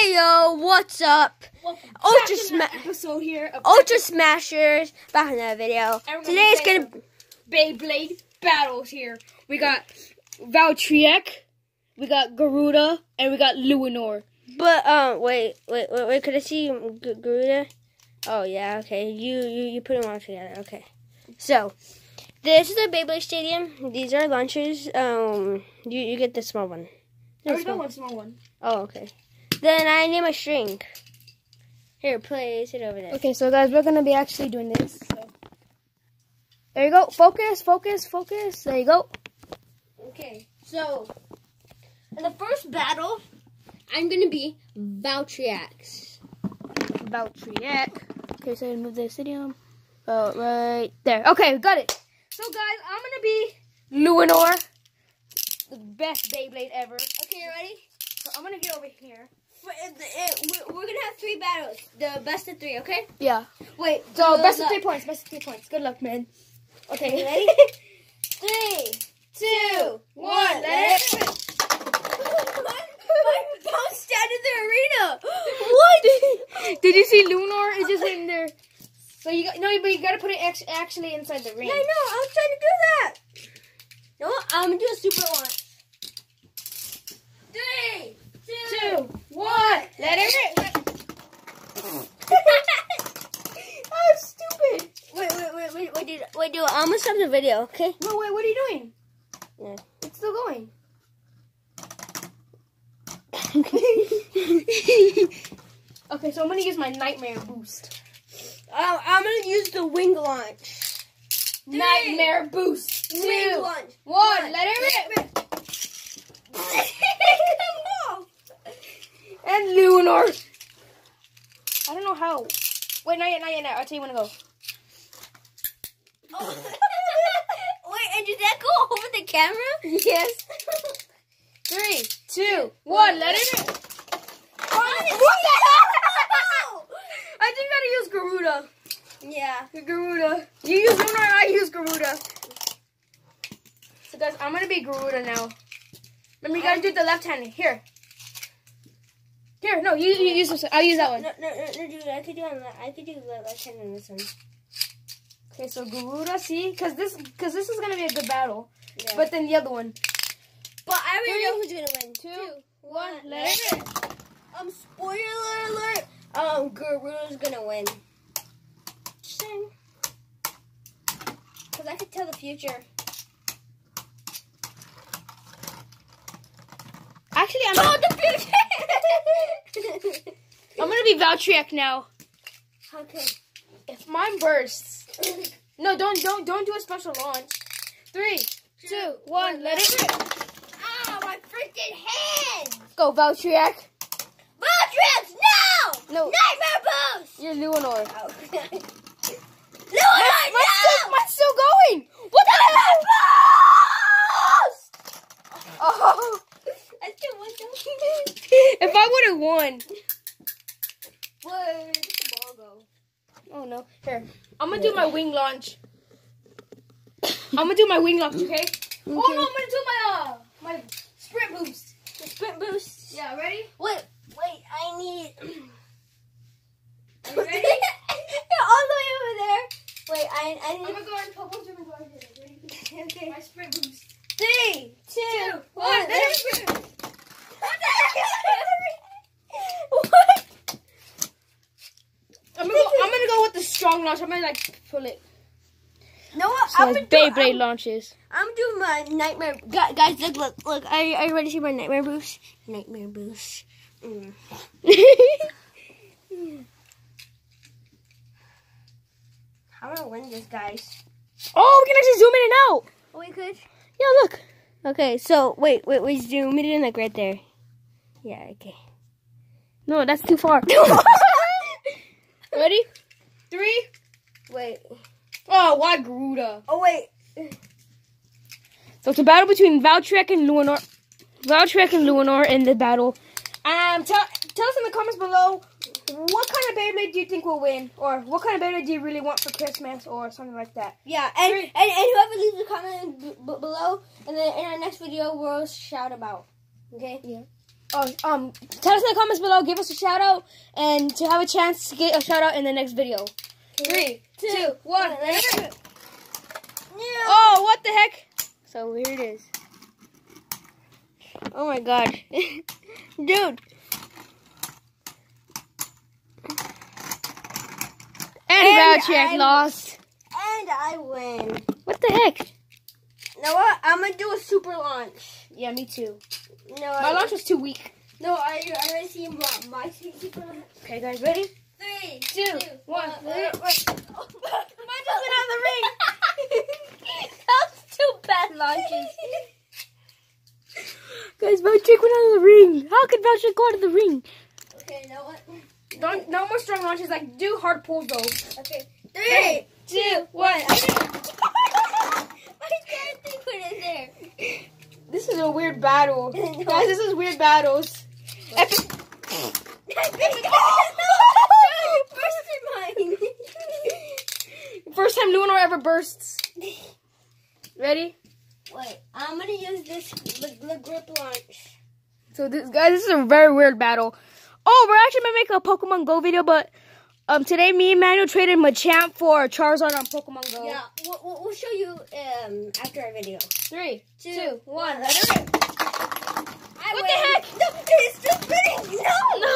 Hey yo, what's up? Episode here of Ultra Smashers back in that video. Today's gonna Beyblade battles here. We got Valtryek, we got Garuda, and we got Luinor. But wait, could I see Garuda? Oh yeah, okay. You put them all together. Okay. So this is the Beyblade Stadium. These are launchers. You get the small one. I got one small one. Oh, okay. Then I need my string. Here, place it over there. Okay, so guys, we're gonna be actually doing this. So. There you go. Focus, focus, focus. There you go. Okay, so in the first battle, I'm gonna be Valtryek. Okay, so move the stadium. Oh, right there. Okay, got it. So guys, I'm gonna be Luinor, the best Beyblade ever. Okay, you ready? So I'm gonna get over here. We're gonna have 3 battles. The best of 3, okay? Yeah. Wait. So best of 3 points. Best of 3 points. Good luck, man. Okay, you ready? 3, 2, 1. Let it rip. My bounced out of the arena. What? Did you see Luinor is just in there? So you got, no, but you gotta put it actually inside the ring. Yeah, I know. I was trying to do that. You know what? I'm gonna do a super launch. 3, 2, 1. Let it rip. Oh, stupid. Wait, dude. I'm gonna stop the video, okay? No, wait, what are you doing? Yeah. It's still going. Okay, so I'm gonna use my Nightmare Boost. I'm gonna use the wing launch. Nightmare Boost. 2, Wing launch. 1. Let it rip. And Luinor. I don't know how. Wait, not yet. I'll tell you when to go. Oh. Wait, and did that go over the camera? Yes. 3, 2, 1. Let it rip. I think I gotta use Garuda. Yeah. Garuda. You use Luinor, I use Garuda. So guys, I'm gonna be Garuda now. Remember, you gotta do the left hand. Here. Here, no, you use this. I'll use that one. No, dude, I could do the left hand on this one. Okay, so Garuda, see, because this is gonna be a good battle. Yeah. But then the other one. But I already know who's gonna win. 2, 1, let it rip. Spoiler alert. Garuda's gonna win. Because I could tell the future. Actually, the future. I'm gonna be Valtryek now. Okay. If mine bursts, no, don't do a special launch. 3, 2, 1, let it rip. Ow, my freaking hand! Go, Valtryek. Valtryek, no! No. Nightmare Boost! You're Luinor. Oh. Luinor, no! Mine's still going. What the hell? Oh. I still won. If I would have won. Where did the ball go? Oh no. Here. I'm gonna do my wing launch. Okay? Oh no, I'm gonna do my sprint boost. The sprint boost. Yeah, ready? Wait, I need. Are you ready? You're all the way over there. Wait, I need. I'm gonna go and put one to ready? Okay. My sprint boost. 3, 2, 1. Let it rip. What? I'm gonna go with the strong launch. I'm gonna like pull it. No, what? So like Beyblade launches. I'm doing my nightmare. Guys, look. Are you ready to see my nightmare boost? Nightmare boost. How do I win this, guys? Oh, we can actually zoom in and out. Oh, we could. Yeah, look. Okay, so wait, zoom it in like right there. Yeah, okay. No, that's too far. Ready? 3. Wait. Oh, why Garuda? Oh, wait. So it's a battle between Valtryek and Luinor. In the battle. Tell us in the comments below, what kind of Beyblade do you think will win? Or what kind of Beyblade do you really want for Christmas or something like that? Yeah, and whoever leaves a comment below, and then in our next video, we'll shout about. Okay? Yeah. tell us in the comments below. Give us a shout out, and to have a chance to get a shout out in the next video. 3, 2, 1. Oh, what the heck? So here it is. Oh my god. Dude. And Valtrex lost. And I win. What the heck? You know what? I'm gonna do a super launch. Yeah, me too. No, My launch was too weak. No, I already see my super launch. Okay, guys, ready? 3, 2, 1. Mine just went out of the ring. That was 2 bad launches. Guys, Valtrex went out of the ring. How could Valtrex go out of the ring? Okay, you know what? No more strong launches. Like, do hard pulls though. Okay. 3, 2, 1. I can't think what is there. This is a weird battle. Guys, this is weird battles. Epic. Mine. First time Lunar ever bursts. Ready? Wait, I'm gonna use this the grip launch. So this is a very weird battle. Oh, we're actually gonna make a Pokemon Go video, but today me and Manuel traded Machamp for Charizard on Pokemon Go. Yeah, we'll show you after our video. 3, 2, 1. Let it rip. What the heck? No, it's still spinning. No.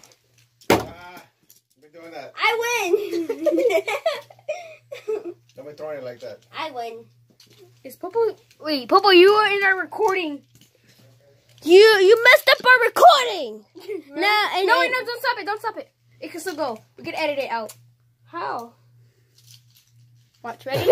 Been doing that. I win. Don't be throwing it like that. I win. Is Popo? Wait, Popo, you are in our recording. You messed up our recording. No, don't stop it. Don't stop it. It can still go. We can edit it out. How? Watch, ready?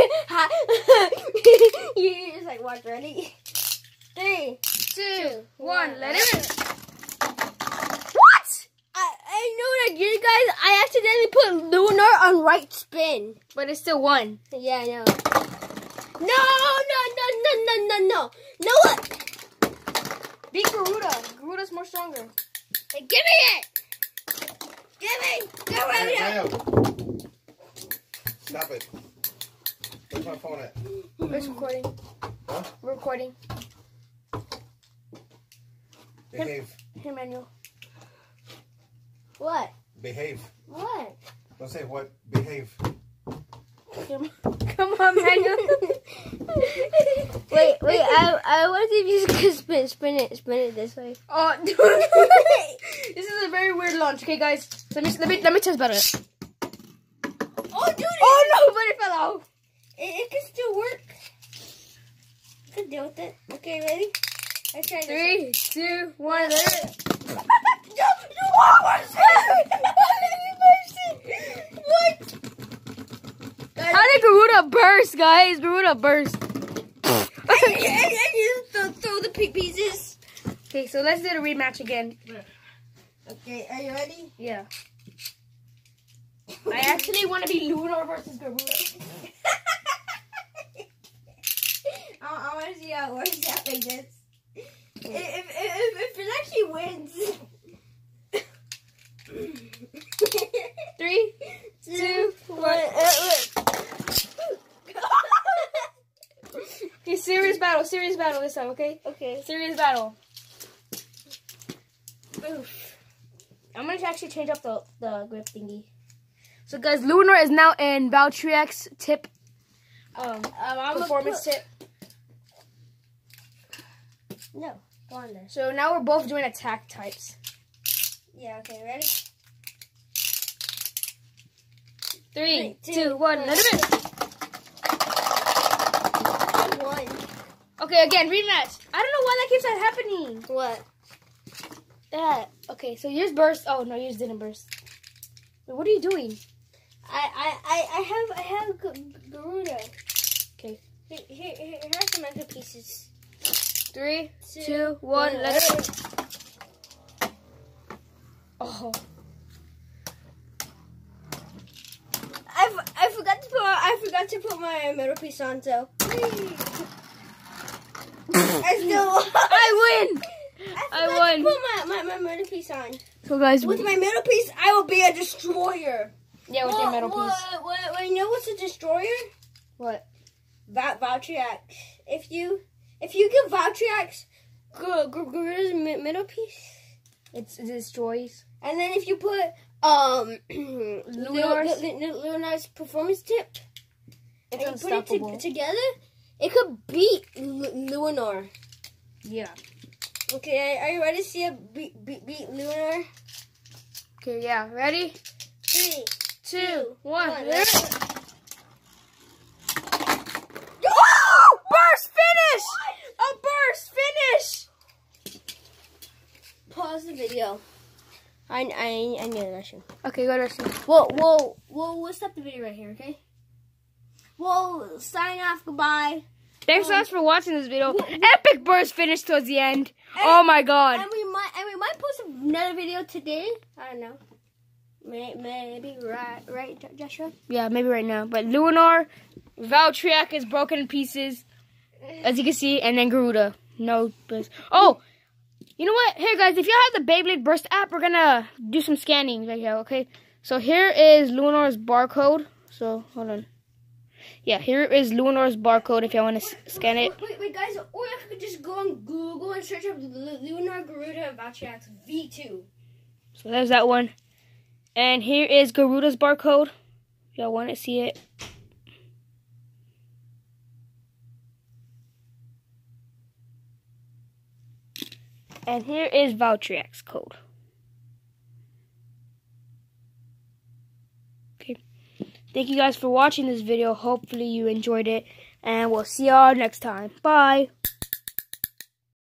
You just like watch, ready? 3, 2, 1. Let it rip. What? I know what I did, guys. I accidentally put Lunar on right spin. But it still won. Yeah, I know. No. No, what? Beat Garuda. Garuda's more stronger. Hey, give me it. Give me. Get rid of it. Stop it. Where's my phone at? It's recording. Huh? We're recording. Behave. Here, Manuel. What? Behave. What? Don't say what. Behave. Come on, Manuel. Wait. I want to see if you can spin it this way. Oh, this is a very weird launch. Okay, guys, let me test about it. Oh, dude! Oh no, but it fell off. It can still work. I can deal with it. Okay, ready? I try 3, 2, 1. Let it. What? How did Garuda burst, guys? Garuda burst. And you throw the pieces. Okay, so let's do the rematch again. Okay, are you ready? Yeah. I actually want to be Lunar versus Garuda. I want to see how it works out like this. If it actually wins. 3, 2, 1. Okay, serious battle this time, okay? Okay. Serious battle. Oof. I'm gonna actually change up the grip thingy. So guys, Lunar is now in Valtrex tip performance tip. No, go on there. So now we're both doing attack types. Yeah, okay, ready? 3, 2, 1, let it rip. I won. Okay, again, rematch. I don't know why that keeps on happening. What? That. Okay, so yours burst. Oh no, yours didn't burst. Wait, what are you doing? I have Garuda. Okay. Here's some extra pieces. 3, 2, 1, let it rip. Oh. I forgot to put my middle piece on, so I win. I won. Put my middle piece on. So guys, With my middle piece, I will be a destroyer. Yeah, with your middle piece. What, you know what's a destroyer? What? Valtrex. If you give Valtrex Garuda's middle piece, It destroys. And then if you put Luminar's performance tip, It's and you put unstoppable. it together, it could beat Luminar. Yeah. Okay, are you ready to see it beat Luminar? Okay, yeah. Ready? 3, 2, 1. one. Oh! Burst finish! A burst finish! Pause the video. I need a lesson. Okay, go to Russian. We'll stop the video right here, okay? We'll sign off. Goodbye. Thanks so much for watching this video. Epic burst finish towards the end. Oh my god. And we might post another video today. I don't know. Maybe right, Joshua? Yeah, maybe right now. But Luminar, Valtryek is broken in pieces, as you can see, and then Garuda. No burst. Oh, you know what? Here, guys, if you have the Beyblade Burst app, we're gonna do some scanning right here, okay? So here is Luminar's barcode. So, hold on. Yeah, here is Luminar's barcode if you want to scan it. Wait, guys, or you could just go on Google and search up Luminar, Garuda, and Valtryek V2. So there's that one. And here is Garuda's barcode. If y'all want to see it. And here is Valtryek's code. Okay. Thank you guys for watching this video. Hopefully you enjoyed it. And we'll see y'all next time. Bye.